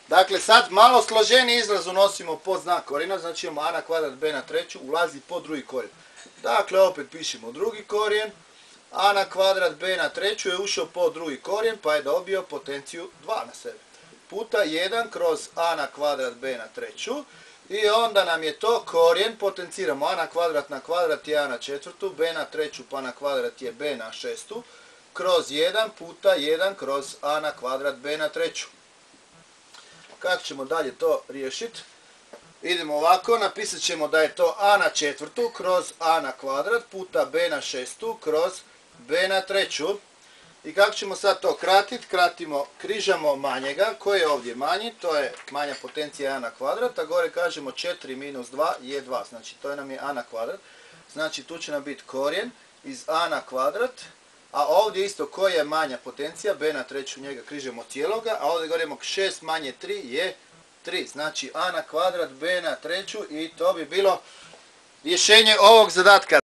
Dakle, sad malo složeni izraz unosimo pod znak korijena, znači imamo a na kvadrat b na treću, ulazi pod drugi korijen. Dakle, opet pišemo drugi korijen, a na kvadrat b na treću je ušao pod drugi korijen, pa je dobio potenciju 2 na sebe. Puta 1 kroz a na kvadrat b na treću, i onda nam je to korijen, potenciramo a na kvadrat je a na četvrtu, b na treću pa na kvadrat je b na šestu, kroz 1 puta 1 kroz a na kvadrat b na treću. Kako ćemo dalje to riješiti? Idemo ovako, napisat ćemo da je to a na četvrtu kroz a na kvadrat puta b na šestu kroz b na treću. I kako ćemo sad to kratiti? Križamo manjega, koji je ovdje manji, to je manja potencija a na kvadrat, a gore kažemo 4 minus 2 je 2, znači to nam je a na kvadrat. Znači tu će nam biti korijen iz a na kvadrat, a ovdje isto koja je manja potencija, b na treću, njega križemo cijeloga, a ovdje govorimo 6 manje 3 je 3, znači a na kvadrat b na treću, i to bi bilo rješenje ovog zadatka.